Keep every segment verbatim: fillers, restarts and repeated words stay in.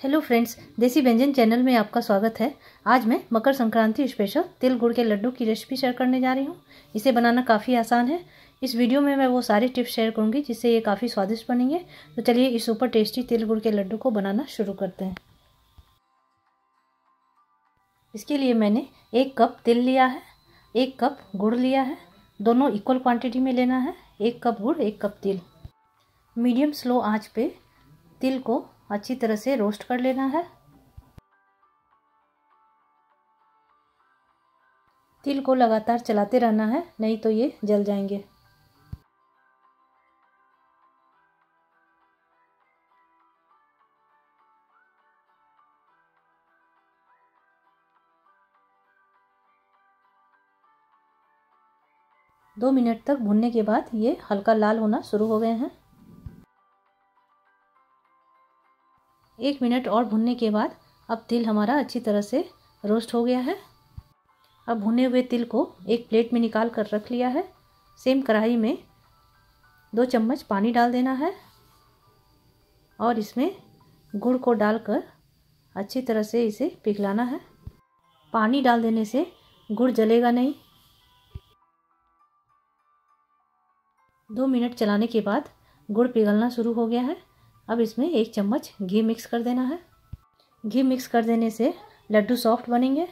Hello friends, देसी व्यंजन channel में आपका स्वागत है। आज मैं मकर संक्रांति स्पेशल तिल गुड़ के लड्डू की रेसिपी शेयर करने जा रही हूँ। इसे बनाना काफ़ी आसान है। इस वीडियो में मैं वो सारे टिप्स शेयर करूँगी जिससे ये काफ़ी स्वादिष्ट बनेंगे। तो चलिए इस सुपर टेस्टी तिल गुड़ के लड्डू को बनाना शुरू करते हैं। इसके लिए मैंने एक कप तिल लिया है, एक कप गुड़ लिया है। दोनों इक्वल क्वान्टिटी में लेना है। एक कप गुड़, एक कप तिल। मीडियम स्लो आँच पे तिल को अच्छी तरह से रोस्ट कर लेना है। तिल को लगातार चलाते रहना है, नहीं तो ये जल जाएंगे। दो मिनट तक भूनने के बाद ये हल्का लाल होना शुरू हो गए हैं। एक मिनट और भूनने के बाद अब तिल हमारा अच्छी तरह से रोस्ट हो गया है। अब भुने हुए तिल को एक प्लेट में निकाल कर रख लिया है। सेम कढ़ाई में दो चम्मच पानी डाल देना है और इसमें गुड़ को डालकर अच्छी तरह से इसे पिघलाना है। पानी डाल देने से गुड़ जलेगा नहीं। दो मिनट चलाने के बाद गुड़ पिघलना शुरू हो गया है। अब इसमें एक चम्मच घी मिक्स कर देना है। घी मिक्स कर देने से लड्डू सॉफ्ट बनेंगे।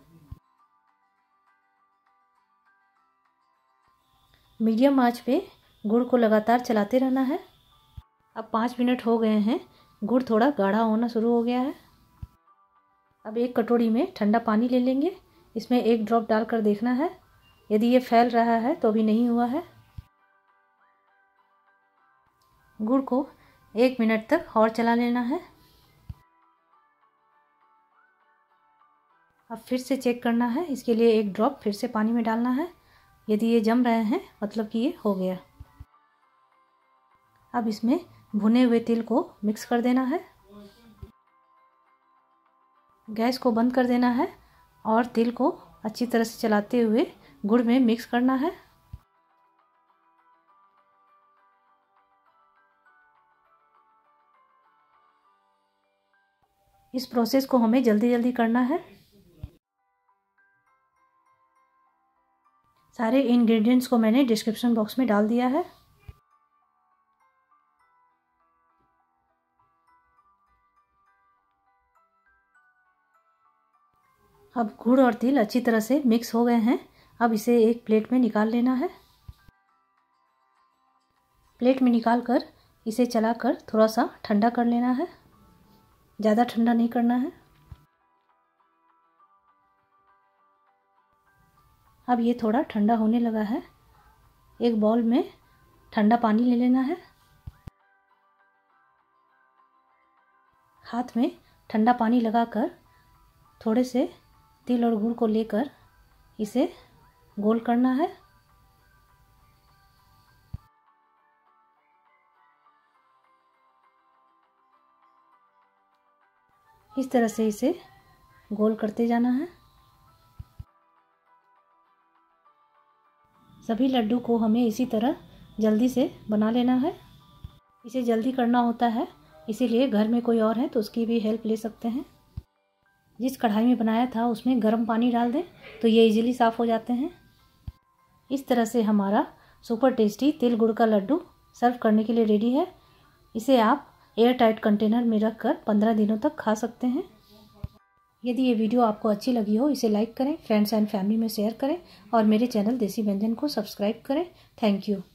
मीडियम आंच पे गुड़ को लगातार चलाते रहना है। अब पाँच मिनट हो गए हैं। गुड़ थोड़ा गाढ़ा होना शुरू हो गया है। अब एक कटोरी में ठंडा पानी ले लेंगे। इसमें एक ड्रॉप डालकर देखना है। यदि ये फैल रहा है तो अभी नहीं हुआ है। गुड़ को एक मिनट तक और चला लेना है। अब फिर से चेक करना है। इसके लिए एक ड्रॉप फिर से पानी में डालना है। यदि ये जम रहे हैं मतलब कि ये हो गया। अब इसमें भुने हुए तिल को मिक्स कर देना है। गैस को बंद कर देना है और तिल को अच्छी तरह से चलाते हुए गुड़ में मिक्स करना है। इस प्रोसेस को हमें जल्दी जल्दी करना है। सारे इंग्रेडिएंट्स को मैंने डिस्क्रिप्शन बॉक्स में डाल दिया है। अब गुड़ और तिल अच्छी तरह से मिक्स हो गए हैं। अब इसे एक प्लेट में निकाल लेना है। प्लेट में निकालकर इसे चलाकर थोड़ा सा ठंडा कर लेना है। ज़्यादा ठंडा नहीं करना है। अब ये थोड़ा ठंडा होने लगा है। एक बाउल में ठंडा पानी ले लेना है। हाथ में ठंडा पानी लगाकर थोड़े से तिल और गुड़ को लेकर इसे गोल करना है। इस तरह से इसे गोल करते जाना है। सभी लड्डू को हमें इसी तरह जल्दी से बना लेना है। इसे जल्दी करना होता है, इसीलिए घर में कोई और है तो उसकी भी हेल्प ले सकते हैं। जिस कढ़ाई में बनाया था उसमें गर्म पानी डाल दें तो ये इजीली साफ़ हो जाते हैं। इस तरह से हमारा सुपर टेस्टी तिल गुड़ का लड्डू सर्व करने के लिए रेडी है। इसे आप एयर टाइट कंटेनर में रखकर पंद्रह दिनों तक खा सकते हैं। यदि ये वीडियो आपको अच्छी लगी हो इसे लाइक करें, फ्रेंड्स एंड फैमिली में शेयर करें और मेरे चैनल देसी व्यंजन को सब्सक्राइब करें। Thank you.